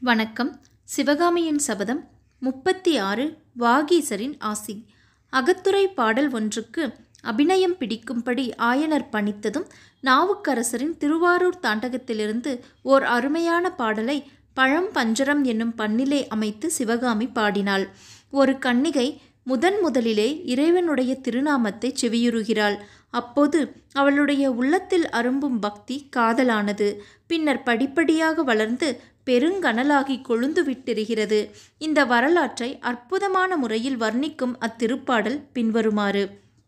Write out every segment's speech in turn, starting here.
வணக்கம். சிவகாமியின் சபதம் 36 வாகீசரின் ஆசி. அகத்துரை பாடல் ஒன்றுக்கு அபிநயம் பிடிக்கும்படி ஆயனர் பணித்ததும் நாவுக்கரசரின் திருவாரூர் தாண்டகத்திலிருந்து ஓர் அருமையான பாடலை பழம் பஞ்சரம் என்னும் பண்ணிலே அமைத்து சிவகாமி பாடினாள். ஒரு கன்னிகை முதலிலே இறைவனுடைய திருநாமத்தை செவியுறுகிறாள். அப்போது அவளுடைய உள்ளத்தில் அரும்பும் பக்தி காதலானது. பின்னர் படிப்படியாக வளர்ந்து பெருங்கனலாகி கொழுந்து விட்டெரிகிறது. இந்த வரலாற்றை அற்புதமான முறையில் வர்ணிக்கும் அத்திருப்பாடல் பின்வருமாறு.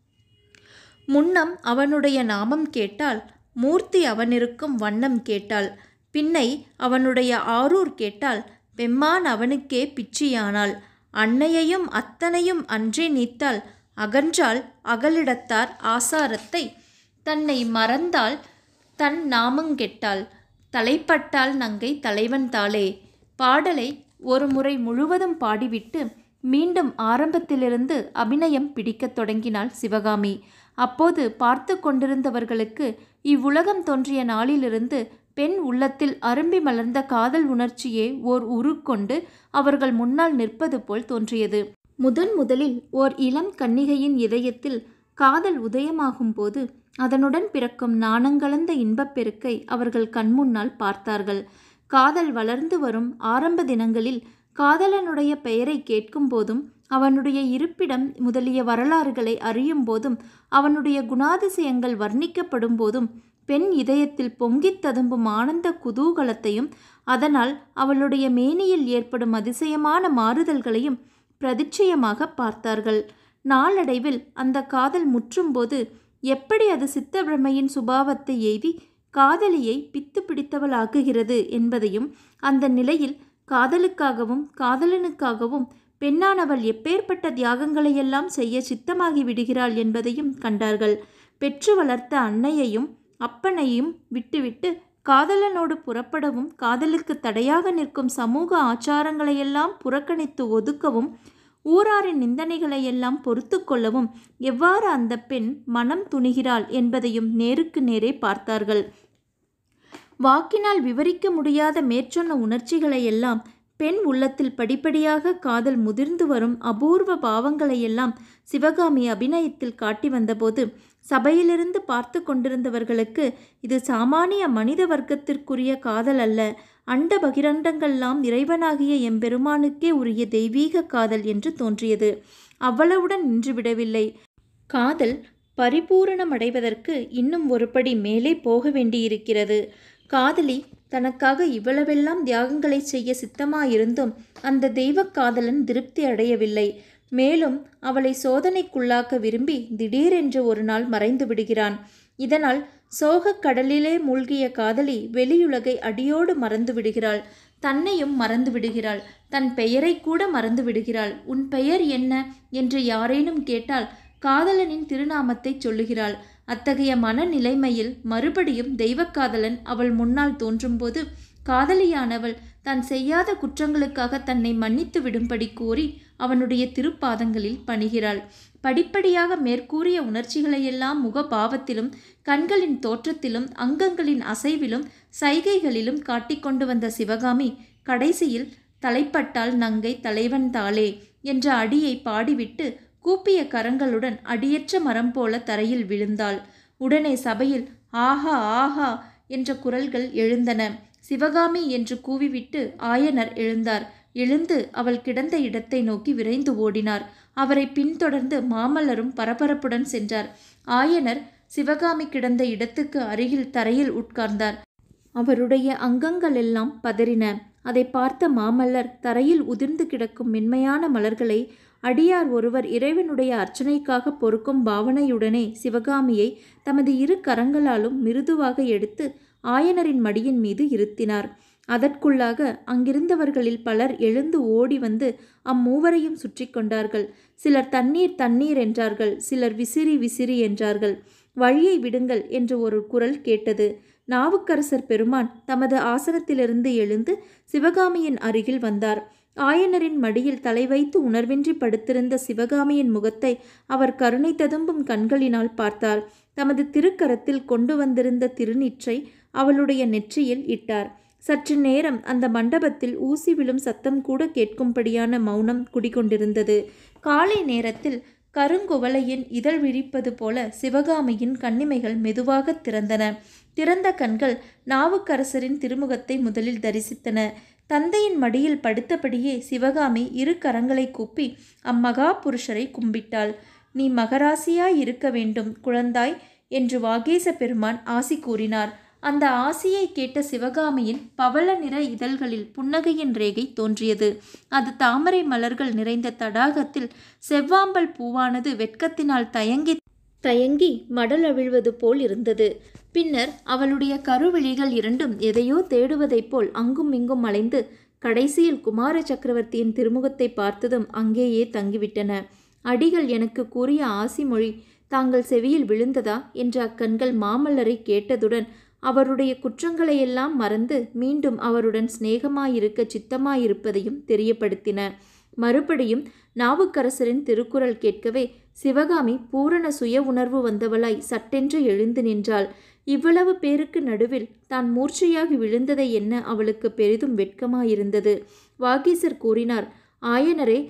முன்னம் அவனுடைய நாமம் கேட்டால், மூர்த்தி அவனிருக்கும் வண்ணம் கேட்டாள். பின்னை அவனுடைய ஆரூர் கேட்டால், பெம்மான் அவனுக்கே பிச்சியானாள். அன்னையையும் அத்தனையும் அன்றே நீத்தாள். அகன்றால் அகலிடத்தார் ஆசாரத்தை, தன்னை மறந்தாள் தன் நாமங்கெட்டாள். தலைப்பட்டால் நங்கை தலைவன் தாளே. பாடலை ஒரு முறை முழுவதும் பாடிவிட்டு மீண்டும் ஆரம்பத்திலிருந்து அபிநயம் பிடிக்கத் தொடங்கினாள் சிவகாமி. அப்போது பார்த்து கொண்டிருந்தவர்களுக்கு இவ்வுலகம் தோன்றிய நாளிலிருந்து பெண் உள்ளத்தில் அரும்பி மலர்ந்த காதல் உணர்ச்சியே ஓர் உருக்கொண்டு அவர்கள் முன்னால் நிற்பது போல் தோன்றியது. முதலில் ஓர் இளம் கன்னிகையின் இதயத்தில் காதல் உதயமாகும் போது அதனுடன் பிறக்கும் நாணங்கலந்த இன்பப்பெருக்கை அவர்கள் கண்முன்னால் பார்த்தார்கள். காதல் வளர்ந்து வரும் ஆரம்ப தினங்களில் காதலனுடைய பெயரை கேட்கும் போதும் அவனுடைய இருப்பிடம் முதலிய வரலாறுகளை அறியும் போதும் அவனுடைய குணாதிசயங்கள் வர்ணிக்கப்படும் போதும் பெண் இதயத்தில் பொங்கித் ததும்பும் ஆனந்த குதூகலத்தையும் அதனால் அவளுடைய மேனியில் ஏற்படும் அதிசயமான மாறுதல்களையும் பிரதிச்சயமாக பார்த்தார்கள். நாளடைவில் அந்த காதல் முற்றும்போது எப்படி அது சித்த பிரமையின் சுபாவத்தை எய்தி காதலியை பித்து பிடித்தவளாக்குகிறது என்பதையும், அந்த நிலையில் காதலுக்காகவும் காதலனுக்காகவும் பெண்ணானவள் எப்பேற்பட்ட தியாகங்களையெல்லாம் செய்ய சித்தமாகி விடுகிறாள் என்பதையும் கண்டார்கள். பெற்று வளர்த்த அன்னையையும் அப்பனையும் விட்டுவிட்டு காதலனோடு புறப்படவும், காதலுக்கு தடையாக நிற்கும் சமூக ஆச்சாரங்களையெல்லாம் புறக்கணித்து ஒதுக்கவும், ஊராரின் நிந்தனைகளையெல்லாம் பொறுத்து கொள்ளவும் எவ்வாறு அந்த பெண் மனம் துணிகிறாள் என்பதையும் நேருக்கு நேரே பார்த்தார்கள். வாக்கினால் விவரிக்க முடியாத மேற்சொன்ன உணர்ச்சிகளையெல்லாம், பெண் உள்ளத்தில் படிப்படியாக காதல் முதிர்ந்து வரும் அபூர்வ பாவங்களையெல்லாம் சிவகாமி அபிநயத்தில் காட்டி வந்தபோது சபையிலிருந்து பார்த்து கொண்டிருந்தவர்களுக்கு இது சாமானிய மனித வர்க்கத்திற்குரிய காதல் அல்ல, அண்ட பகிரண்டங்கள்லாம் இறைவனாகிய எம்பெருமானுக்கே உரிய தெய்வீக காதல் என்று தோன்றியது. அவ்வளவுடன் நின்றுவிடவில்லை. காதல் பரிபூரணமடைவதற்கு இன்னும் ஒருபடி மேலே போக வேண்டியிருக்கிறது. காதலி தனக்காக இவ்வளவெல்லாம் தியாகங்களை செய்ய சித்தமாயிருந்தும் அந்த தெய்வ காதலன் திருப்தி அடையவில்லை. மேலும் அவளை சோதனைக்குள்ளாக்க விரும்பி திடீரென்று ஒரு நாள் மறைந்து விடுகிறான். இதனால் சோகக் கடலிலே மூழ்கிய காதலி வெளியுலகை அடியோடு மறந்து விடுகிறாள். தன்னையும் மறந்து விடுகிறாள். தன் பெயரை கூட மறந்து விடுகிறாள். உன் பெயர் என்ன என்று யாரேனும் கேட்டால் காதலனின் திருநாமத்தை சொல்லுகிறாள். அத்தகைய மனநிலைமையில் மறுபடியும் தெய்வக்காதலன் அவள் முன்னால் தோன்றும்போது காதலியானவள் தான் செய்யாத குற்றங்களுக்காக தன்னை மன்னித்து விடும்படி கோரி அவனுடைய திருப்பாதங்களில் பணிகிறாள். படிப்படியாக மேற்கூறிய உணர்ச்சிகளையெல்லாம் முகபாவத்திலும் கண்களின் தோற்றத்திலும் அங்கங்களின் அசைவிலும் சைகைகளிலும் காட்டிக்கொண்டு வந்த சிவகாமி கடைசியில் தலைப்பட்டால் நங்கை தலைவன் தாளே என்ற அடியை பாடிவிட்டு கூப்பிய கரங்களுடன் அடியற்ற மரம் போல தரையில் விழுந்தாள். உடனே சபையில் ஆஹா ஆஹா என்ற குரல்கள் எழுந்தன. சிவகாமி என்று கூவிவிட்டு ஆயனர் எழுந்தார். எழுந்து அவள் கிடந்த இடத்தை நோக்கி விரைந்து ஓடினார். அவரை பின்தொடர்ந்து மாமல்லரும் பரபரப்புடன் சென்றார். ஆயனர் சிவகாமி கிடந்த இடத்துக்கு அருகில் தரையில் உட்கார்ந்தார். அவருடைய அங்கங்களெல்லாம் பதறின. அதை பார்த்த மாமல்லர் தரையில் உதிர்ந்து கிடக்கும் மென்மையான மலர்களை அடியார் ஒருவர் இறைவனுடைய அர்ச்சனைக்காக பொறுக்கும் பாவனையுடனே சிவகாமியை தமது இரு கரங்களாலும் மிருதுவாக எடுத்து ஆயனரின் மடியின் மீது இருத்தினார். அதற்குள்ளாக அங்கிருந்தவர்களில் பலர் எழுந்து ஓடி வந்து அம்மூவரையும் சுற்றி கொண்டார்கள். சிலர் தண்ணீர் தண்ணீர் என்றார்கள். சிலர் விசிறி விசிறி என்றார்கள். வழியை விடுங்கள் என்று ஒரு குரல் கேட்டது. நாவுக்கரசர் பெருமான் தமது ஆசனத்திலிருந்து எழுந்து சிவகாமியின் அருகில் வந்தார். ஆயனரின் மடியில் தலை வைத்து உணர்வின்றி படுத்திருந்த சிவகாமியின் முகத்தை அவர் கருணை ததும்பும் கண்களினால் பார்த்தார். தமது திருக்கரத்தில் கொண்டு வந்திருந்த திருநீற்றை அவளுடைய நெற்றியில் இட்டார். சற்று நேரம் அந்த மண்டபத்தில் ஊசி விழும் சத்தம் கூட கேட்கும்படியான மௌனம் குடிகொண்டிருந்தது. காலை நேரத்தில் கருங்குவளையின் இதழ் விரிப்பது போல சிவகாமியின் கண்ணிமைகள் மெதுவாக திறந்தன. திறந்த கண்கள் நாவுக்கரசரின் திருமுகத்தை முதலில் தரிசித்தன. தந்தையின் மடியில் படுத்தபடியே சிவகாமி இரு கரங்களை கூப்பி அம்மகா புருஷரை கும்பிட்டாள். நீ மகராசியாய் இருக்க வேண்டும் குழந்தாய் என்று வாகீச பெருமான் ஆசி கூறினார். அந்த ஆசியை கேட்ட சிவகாமியின் பவள நிற இதழ்களில் புன்னகையின் ரேகை தோன்றியது. அது தாமரை மலர்கள் நிறைந்த தடாகத்தில் செவ்வாம்பல் பூவானது வெட்கத்தினால் தயங்கி மடல் அவிழ்வது போல் இருந்தது. பின்னர் அவளுடைய கருவிழிகள் இரண்டும் எதையோ தேடுவதைப் போல் அங்கும் இங்கும் அலைந்து கடைசியில் குமார சக்கரவர்த்தியின் திருமுகத்தை பார்த்ததும் அங்கேயே தங்கிவிட்டன. அடிகள் எனக்கு கூறிய ஆசி மொழி தாங்கள் செவியில் விழுந்ததா என்று அக்கண்கள் மாமல்லரை கேட்டதுடன் அவருடைய குற்றங்களையெல்லாம் மறந்து மீண்டும் அவருடன் சிநேகமாயிருக்க சித்தமாயிருப்பதையும் தெரியப்படுத்தின. மறுபடியும் நாவுக்கரசரின் திருக்குறள் கேட்கவே சிவகாமி பூரண சுய உணர்வு வந்தவளாய் சட்டென்று எழுந்து நின்றாள். இவ்வளவு பேருக்கு நடுவில் தான் மூர்ச்சையாகி விழுந்ததை எண்ண அவளுக்கு பெரிதும் வெட்கமாயிருந்தது. வாகீசர் கூறினார், ஆயனரே,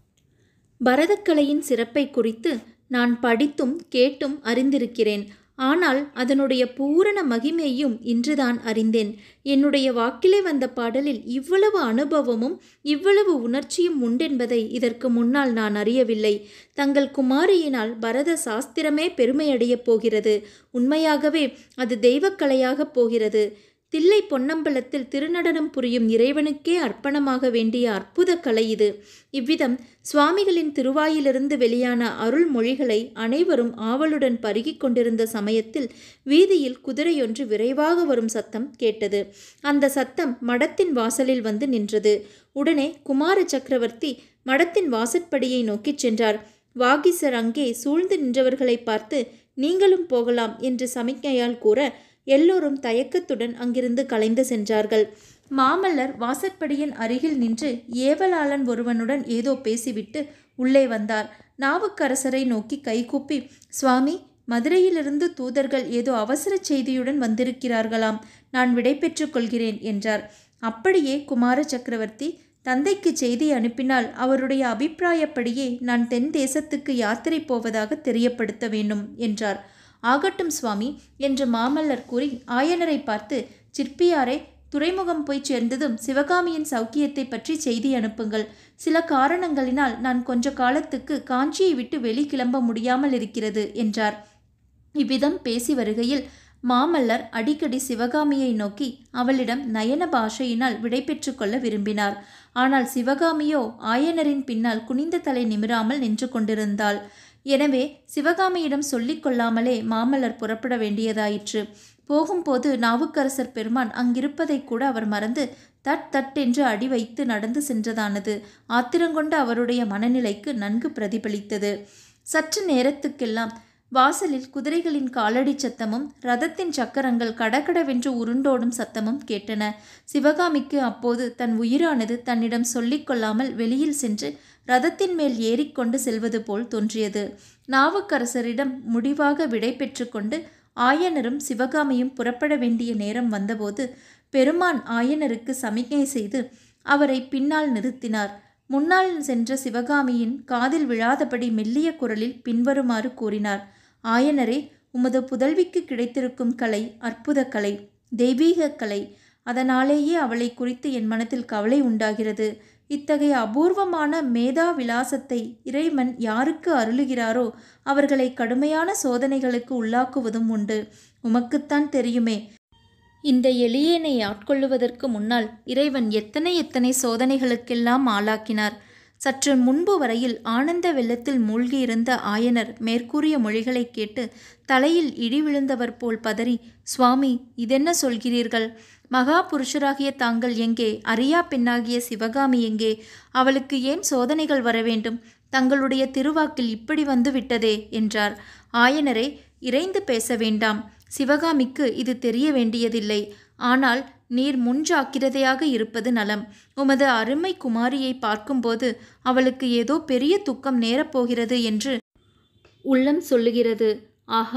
பரதக்கலையின் சிறப்பை குறித்து நான் படித்தும் கேட்டும் அறிந்திருக்கிறேன். ஆனால் அதனுடைய பூரண மகிமையும் இன்றுதான் அறிந்தேன். என்னுடைய வாக்கிலே வந்த பாடலில் இவ்வளவு அனுபவமும் இவ்வளவு உணர்ச்சியும் உண்டென்பதை இதற்கு முன்னால் நான் அறியவில்லை. தங்கள் குமாரியினால் பரத சாஸ்திரமே பெருமையடையப் போகிறது. உண்மையாகவே அது தெய்வக்கலையாகப் போகிறது. தில்லை பொன்னம்பலத்தில் திருநடனம் புரியும் இறைவனுக்கே அர்ப்பணமாக வேண்டிய அற்புத கலை இது. இவ்விதம் சுவாமிகளின் திருவாயிலிருந்து வெளியான அருள் மொழிகளை அனைவரும் ஆவலுடன் பருகிக் கொண்டிருந்த சமயத்தில் வீதியில் குதிரையொன்று விரைவாக வரும் சத்தம் கேட்டது. அந்த சத்தம் மடத்தின் வாசலில் வந்து நின்றது. உடனே குமார சக்கரவர்த்தி மடத்தின் வாசற்படியை நோக்கிச் சென்றார். வாகீசர் அங்கே சூழ்ந்து நின்றவர்களை பார்த்து நீங்களும் போகலாம் என்று சமிக்ஞையால் கூற எல்லோரும் தயக்கத்துடன் அங்கிருந்து கலைந்து சென்றார்கள். மாமல்லர் வாசற்படியின் அருகில் நின்று ஏவலாளன் ஒருவனுடன் ஏதோ பேசிவிட்டு உள்ளே வந்தார். நாவுக்கரசரை நோக்கி கைகூப்பி, சுவாமி, மதுரையிலிருந்து தூதர்கள் ஏதோ அவசர செய்தியுடன் வந்திருக்கிறார்களாம். நான் விடை பெற்றுக் கொள்கிறேன் என்றார். அப்படியே குமார சக்கரவர்த்தி, தந்தைக்கு செய்தி அனுப்பினால் அவருடைய அபிப்பிராயப்படியே நான் தென் தேசத்துக்கு யாத்திரை போவதாக தெரியப்படுத்த வேண்டும் என்றார். ஆகட்டும் சுவாமி என்று மாமல்லர் கூறி ஆயனரை பார்த்து, சிற்பியாரே, துறைமுகம் போய் சேர்ந்ததும் சிவகாமியின் சௌக்கியத்தை பற்றி செய்தி அனுப்புங்கள். சில காரணங்களினால் நான் கொஞ்ச காலத்துக்கு காஞ்சியை விட்டு வெளி கிளம்ப முடியாமல் இருக்கிறது என்றார். இவ்விதம் பேசி வருகையில் மாமல்லர் அடிக்கடி சிவகாமியை நோக்கி அவளிடம் நயன பாஷையினால் விடை பெற்று கொள்ள விரும்பினார். ஆனால் சிவகாமியோ ஆயனரின் பின்னால் குனிந்த தலை நிமிராமல் நின்று கொண்டிருந்தாள். எனவே சிவகாமியிடம் சொல்லிக் கொள்ளாமலே மாமல்லர் புறப்பட வேண்டியதாயிற்று. போகும்போது நாவுக்கரசர் பெருமான் அங்கிருப்பதை கூட அவர் மறந்து தட் தட் என்று அடி வைத்து நடந்து சென்றதானது ஆத்திரங்கொண்ட அவருடைய மனநிலைக்கு நன்கு பிரதிபலித்தது. சற்று நேரத்துக்கெல்லாம் வாசலில் குதிரைகளின் காலடி சத்தமும் ரதத்தின் சக்கரங்கள் கடகடவென்று உருண்டோடும் சத்தமும் கேட்டன. சிவகாமிக்கு அப்போது தன் உயிரானது தன்னிடம் சொல்லிக் கொள்ளாமல் வெளியில் சென்று ரதத்தின் மேல் ஏறிக்கொண்டு செல்வது போல் தோன்றியது. நாவுக்கரசரிடம் முடிவாக விடை பெற்று கொண்டு ஆயனரும் சிவகாமியும் புறப்பட வேண்டிய நேரம் வந்தபோது பெருமான் ஆயனருக்கு சமிக்ஞை செய்து அவரை பின்னால் நிறுத்தினார். முன்னால் சென்ற சிவகாமியின் காதில் விழாதபடி மெல்லிய குரலில் பின்வருமாறு கூறினார். ஆயனரே, உமது புதல்விக்கு கிடைத்திருக்கும் கலை அற்புத கலை, தெய்வீக கலை. அதனாலேயே அவளை குறித்து என் மனத்தில் கவலை உண்டாகிறது. இத்தகைய அபூர்வமான மேதா விலாசத்தை இறைவன் யாருக்கு அருளுகிறாரோ அவர்களை கடுமையான சோதனைகளுக்கு உள்ளாக்குவதும் உண்டு. உமக்குத்தான் தெரியுமே, இந்த எளியேனை ஆட்கொள்ளுவதற்கு முன்னால் இறைவன் எத்தனை சோதனைகளுக்கெல்லாம் ஆளாக்கினார். சற்று முன்பு வரையில் ஆனந்த வெள்ளத்தில் மூழ்கியிருந்த ஆயனர் மேற்கூறிய மொழிகளை கேட்டு தலையில் இடி விழுந்தவர் போல் பதறி, சுவாமி, இதென்ன சொல்கிறீர்கள்? மகா புருஷராகிய தாங்கள் எங்கே? அறியா பெண்ணாகிய சிவகாமி எங்கே? அவளுக்கு ஏன் சோதனைகள் வர வேண்டும்? தங்களுடைய திருவாக்கில் இப்படி வந்து விட்டதே என்றார். ஆயனரே, இறைந்து பேச வேண்டாம். சிவகாமிக்கு இது தெரிய வேண்டியதில்லை. ஆனால் நீர் முன்ஜாக்கிரதையாக இருப்பது நலம். உமது அருமை குமாரியை பார்க்கும்போது அவளுக்கு ஏதோ பெரிய துக்கம் நேரப்போகிறது என்று உள்ளம் சொல்லுகிறது. ஆஹா,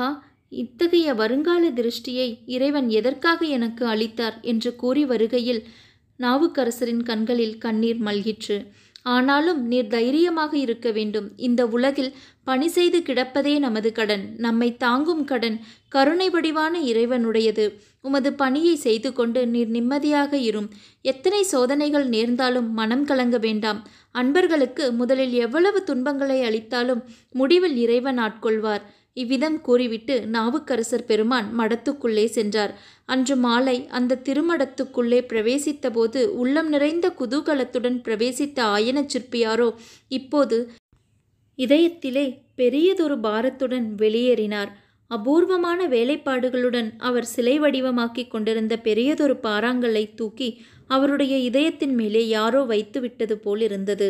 இத்தகைய வருங்கால திருஷ்டியை இறைவன் எதற்காக எனக்கு அளித்தார் என்று கூறி வருகையில் நாவுக்கரசரின் கண்களில் கண்ணீர் மல்கிற்று. ஆனாலும் நீர் தைரியமாக இருக்க வேண்டும். இந்த உலகில் பணி செய்து கிடப்பதே நமது கடன். நம்மை தாங்கும் கடன் கருணை வடிவான இறைவனுடையது. உமது பணியை செய்து கொண்டு நீர் நிம்மதியாக இரும். எத்தனை சோதனைகள் நேர்ந்தாலும் மனம் கலங்க வேண்டாம். அன்பர்களுக்கு முதலில் எவ்வளவு துன்பங்களை அளித்தாலும் முடிவில் இறைவன் ஆட்கொள்வார். இவ்விதம் கூறிவிட்டு நாவுக்கரசர் பெருமான் மடத்துக்குள்ளே சென்றார். அன்று மாலை அந்த திருமடத்துக்குள்ளே பிரவேசித்த போது உள்ளம் நிறைந்த குதூகலத்துடன் பிரவேசித்த ஆயன சிற்பியாரோ இப்போது இதயத்திலே பெரியதொரு பாரத்துடன் வெளியேறினார். அபூர்வமான வேலைப்பாடுகளுடன் அவர் சிலை வடிவமாக்கி கொண்டிருந்த பெரியதொரு பாறாங்கல்லை தூக்கி அவருடைய இதயத்தின் மேலே யாரோ வைத்து விட்டது போல் இருந்தது.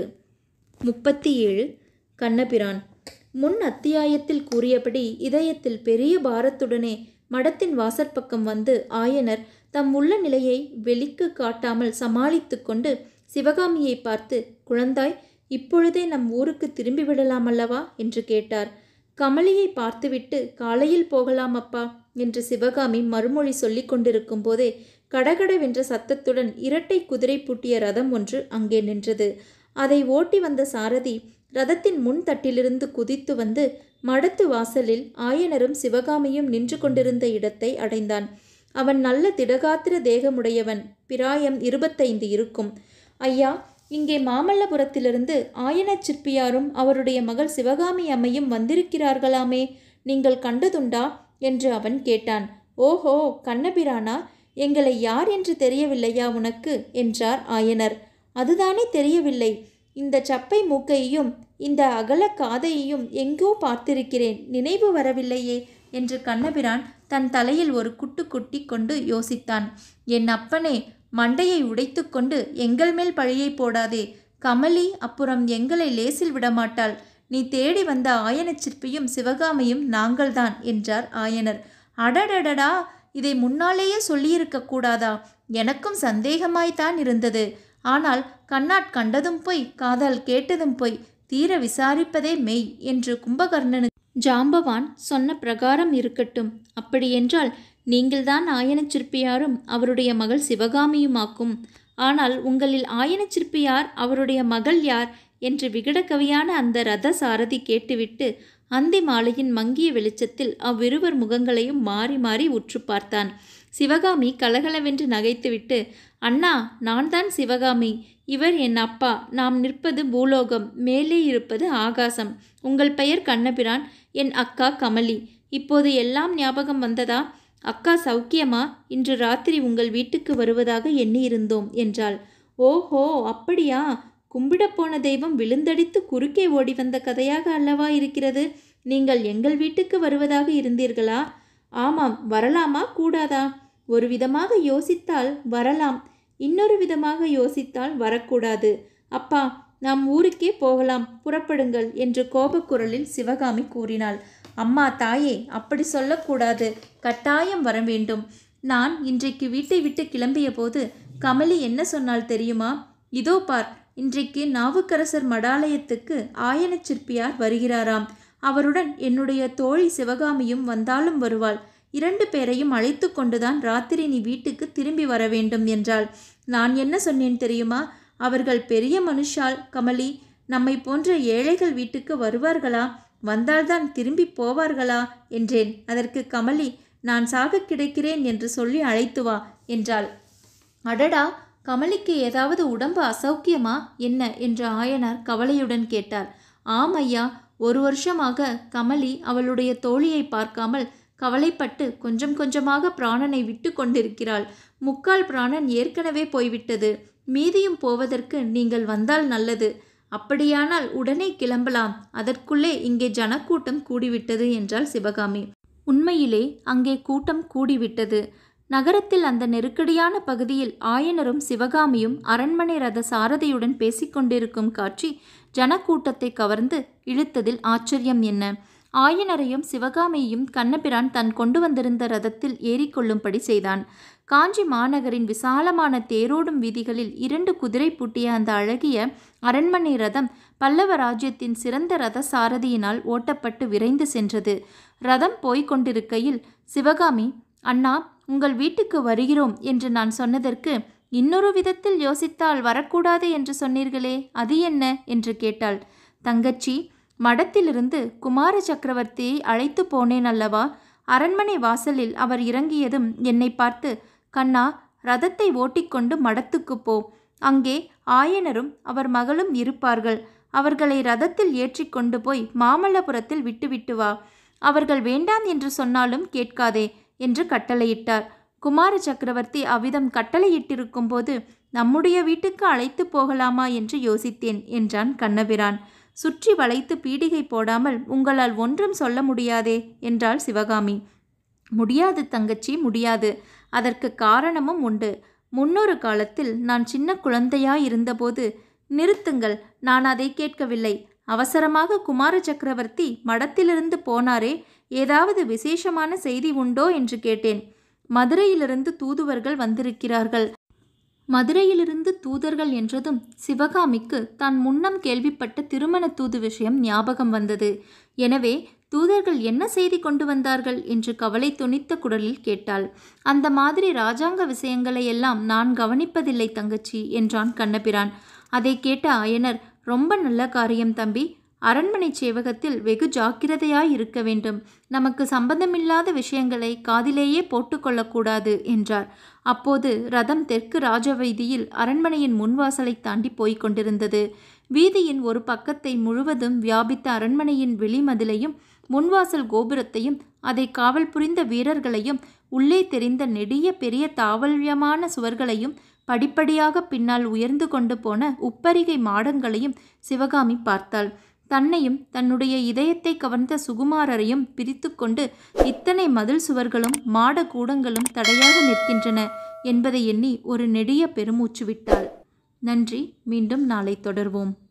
37 கண்ணபிரான். முன் அத்தியாயத்தில் கூறியபடி இதயத்தில் பெரிய பாரத்துடனே மடத்தின் வாசற்பக்கம் வந்து ஆயனர் தம் உள்ள நிலையை வெளிக்கு காட்டாமல் சமாளித்து கொண்டு சிவகாமியை பார்த்து, குழந்தாய், இப்பொழுதே நம் ஊருக்கு திரும்பி விடலாம் அல்லவா என்று கேட்டார். கமலியை பார்த்துவிட்டு காலையில் போகலாம் அப்பா என்று சிவகாமி மறுமொழி சொல்லி கொண்டிருக்கும் போதே கடகடவென்ற சத்தத்துடன் இரட்டை குதிரை பூட்டிய ரதம் ஒன்று அங்கே நின்றது. அதை ஓட்டி வந்த சாரதி ரதத்தின் முன் தட்டிலிருந்து குதித்து வந்து மடத்து வாசலில் ஆயனரும் சிவகாமியும் நின்று கொண்டிருந்த இடத்தை அடைந்தான். அவன் நல்ல திடகாத்திர தேகமுடையவன். பிராயம் 25 இருக்கும். ஐயா, இங்கே மாமல்லபுரத்திலிருந்து ஆயன சிற்பியாரும் அவருடைய மகள் சிவகாமி அம்மையும் வந்திருக்கிறார்களாமே, நீங்கள் கண்டதுண்டா என்று அவன் கேட்டான். ஓஹோ, கண்ணபிரானா, எங்களை யார் என்று தெரியவில்லையா உனக்கு என்றார் ஆயனர். அதுதானே தெரியவில்லை. இந்த சப்பை மூக்கையையும் இந்த அகல காதையையும் எங்கோ பார்த்திருக்கிறேன், நினைவு வரவில்லையே என்று கண்ணபிரான் தன் தலையில் ஒரு குட்டு குட்டி கொண்டு யோசித்தான். என் அப்பனே, மண்டையை உடைத்து கொண்டு எங்கள் மேல் பழியை போடாதே. கமலி அப்புறம் எங்களை லேசில் விடமாட்டாள். நீ தேடி வந்த ஆயன சிற்பியும் சிவகாமியும் நாங்கள்தான் என்றார் ஆயனர். அடடடடா, இதை முன்னாலேயே சொல்லியிருக்க கூடாதா? எனக்கும் சந்தேகமாய்த்தான் இருந்தது. ஆனால் கண்ணாட் கண்டதும் பொய், காதால் கேட்டதும் பொய், தீர விசாரிப்பதே மெய் என்று கும்பகர்ணனுக்கு ஜாம்பவான் சொன்ன பிரகாரம் இருக்கட்டும். அப்படியென்றால் நீங்கள்தான் ஆயன சிற்பியாரும் அவருடைய மகள் சிவகாமியுமாக்கும். ஆனால் உங்களில் ஆயன சிற்பியார், அவருடைய மகள் யார் என்று விகடகவியான அந்த ரத சாரதி கேட்டுவிட்டு அந்தி மாலையின் மங்கிய வெளிச்சத்தில் அவ்விருவர் முகங்களையும் மாறி மாறி உற்று பார்த்தான். சிவகாமி கலகலவென்று நகைத்துவிட்டு, அண்ணா, நான் தான் சிவகாமி. இவர் என் அப்பா. நாம் நிற்பது பூலோகம், மேலே இருப்பது ஆகாசம். உங்கள் பெயர் கண்ணபிரான், என் அக்கா கமலி. இப்போது எல்லாம் ஞாபகம் வந்ததா? அக்கா சௌக்கியமா? இன்று ராத்திரி உங்கள் வீட்டுக்கு வருவதாக எண்ணியிருந்தோம் என்றாள். ஓஹோ, அப்படியா? கும்பிடப்போன தெய்வம் விழுந்தடித்து குறுக்கே ஓடி வந்த கதையாக அல்லவா இருக்கிறது. நீங்கள் எங்கள் வீட்டுக்கு வருவதாக இருந்தீர்களா? ஆமாம். வரலாமா கூடாதா? ஒரு விதமாக யோசித்தால் வரலாம், இன்னொரு விதமாக யோசித்தால் வரக்கூடாது. அப்பா, நாம் ஊருக்கே போகலாம், புறப்படுங்கள் என்று கோபக்குரலில் சிவகாமி கூறினாள். அம்மா தாயே, அப்படி சொல்லக்கூடாது. கட்டாயம் வர வேண்டும். நான் இன்றைக்கு வீட்டை விட்டு கிளம்பிய போது கமலி என்ன சொன்னால் தெரியுமா? இதோ பார், இன்றைக்கு நாவுக்கரசர் மடாலயத்துக்கு ஆயன சிற்பியார் வருகிறாராம். அவருடன் என்னுடைய தோழி சிவகாமியும் வந்தாலும் வருவாள். 2 பேரையும் அழைத்து கொண்டுதான் ராத்திரி நீ வீட்டுக்கு திரும்பி வர வேண்டும் என்றாள். நான் என்ன சொன்னேன் தெரியுமா? அவர்கள் பெரிய மனுஷால் கமலி, நம்மை போன்ற ஏழைகள் வீட்டுக்கு வருவார்களா? வந்தால்தான் திரும்பி போவார்களா என்றேன். அதற்கு கமலி, நான் சாக கிடைக்கிறேன் என்று சொல்லி அழைத்து வா என்றாள். அடடா, கமலிக்கு ஏதாவது உடம்பு அசௌக்கியமா என்ன என்று ஆயனார் கவலையுடன் கேட்டார். ஆம் ஐயா, 1 வருஷமாக கமலி அவளுடைய தோழியை பார்க்காமல் கவலைப்பட்டு கொஞ்சம் கொஞ்சமாக பிராணனை விட்டு கொண்டிருக்கிறாள். 3/4 பிராணன் ஏற்கனவே போய்விட்டது. மீதியும் போவதற்கு நீங்கள் வந்தால் நல்லது. அப்படியானால் உடனே கிளம்பலாம். அதற்குள்ளே இங்கே ஜனக்கூட்டம் கூடிவிட்டது என்றாள் சிவகாமி. உண்மையிலே அங்கே கூட்டம் கூடிவிட்டது. நகரத்தில் அந்த நெருக்கடியான பகுதியில் ஆயனரும் சிவகாமியும் அரண்மனை ரத சாரதியுடன் பேசிக்கொண்டிருக்கும் காட்சி ஜனக்கூட்டத்தை கவர்ந்து இழுத்ததில் ஆச்சரியம் என்ன? ஆயனரையும் சிவகாமியையும் கண்ணபிரான் தன் கொண்டு வந்திருந்த ரதத்தில் ஏறிக்கொள்ளும்படி செய்தான். காஞ்சி மாநகரின் விசாலமான தேரோடும் வீதிகளில் 2 குதிரை பூட்டிய அந்த அழகிய அரண்மனை ரதம் பல்லவ ராஜ்யத்தின் சிறந்த ரத சாரதியினால் ஓட்டப்பட்டு விரைந்து சென்றது. ரதம் போய்க் கொண்டிருக்கையில் சிவகாமி, அண்ணா, உங்கள் வீட்டுக்கு வருகிறோம் என்று நான் சொன்னதற்கு இன்னொரு விதத்தில் யோசித்தால் வரக்கூடாது என்று சொன்னீர்களே, அது என்ன என்று கேட்டாள். தங்கச்சி, மடத்திலிருந்து குமார சக்கரவர்த்தியை அழைத்து போனேன் அல்லவா? அரண்மனை வாசலில் அவர் இறங்கியதும் என்னை பார்த்து, கண்ணா, ரதத்தை ஓட்டிக்கொண்டு மடத்துக்கு போ. அங்கே ஆயனரும் அவர் மகளும் இருப்பார்கள். அவர்களை ரதத்தில் ஏற்றி கொண்டு போய் மாமல்லபுரத்தில் விட்டுவிட்டு வா. அவர்கள் வேண்டாம் என்று சொன்னாலும் கேட்காதே என்று கட்டளையிட்டார். குமார சக்கரவர்த்தி அவ்விதம் கட்டளையிட்டிருக்கும் போது நம்முடைய வீட்டுக்கு அழைத்து போகலாமா என்று யோசித்தேன் என்றான் கண்ணபிரான். சுற்றி வளைத்து பீடிகை போடாமல் உங்களால் ஒன்றும் சொல்ல முடியாதே என்றாள் சிவகாமி. முடியாது தங்கச்சி, முடியாது. அதற்கு காரணமும் உண்டு. முன்னொரு காலத்தில் நான் சின்ன குழந்தையாயிருந்தபோது... நிறுத்துங்கள், நான் அதை கேட்கவில்லை. அவசரமாக குமார சக்கரவர்த்தி மடத்திலிருந்து போனாரே, ஏதாவது விசேஷமான செய்தி உண்டோ என்று கேட்டேன். மதுரையிலிருந்து தூதுவர்கள் வந்திருக்கிறார்கள். மதுரையிலிருந்து தூதர்கள் என்றதும் சிவகாமிக்கு தான் முன்னம் கேள்விப்பட்ட திருமண தூது விஷயம் ஞாபகம் வந்தது. எனவே தூதர்கள் என்ன செய்தி கொண்டு வந்தார்கள் என்று கவலை துணித்த குரலில் கேட்டாள். அந்த மாதிரி இராஜாங்க விஷயங்களை எல்லாம் நான் கவனிப்பதில்லை தங்கச்சி என்றான் கண்ணபிரான். அதை கேட்ட ஆயனர், ரொம்ப நல்ல காரியம் தம்பி. அரண்மனை சேவகத்தில் வெகு ஜாக்கிரதையாய் இருக்க வேண்டும். நமக்கு சம்பந்தமில்லாத விஷயங்களை காதிலேயே போட்டுக்கொள்ளக்கூடாது என்றார். அப்போது ரதம் தெற்கு ராஜவீதியில் அரண்மனையின் முன்வாசலை தாண்டி போய்க் கொண்டிருந்தது. வீதியின் ஒரு பக்கத்தை முழுவதும் வியாபித்த அரண்மனையின் வெளிமதிலையும் முன்வாசல் கோபுரத்தையும் அதை காவல் புரிந்த வீரர்களையும் உள்ளே தெரிந்த நெடிய பெரிய தாவல்யமான சுவர்களையும் படிப்படியாக பின்னால் உயர்ந்து கொண்டு போன உப்பரிகை மாடங்களையும் சிவகாமி பார்த்தாள். தன்னையும் தன்னுடைய இதயத்தை கவர்ந்த சுகுமாரரையும் பிரித்து கொண்டு இத்தனை மதில் சுவர்களும் மாட கூடங்களும் தடையாக நிற்கின்றன என்பதை எண்ணி ஒரு நெடிய பெருமூச்சு விட்டாள். நன்றி. மீண்டும் நாளை தொடர்வோம்.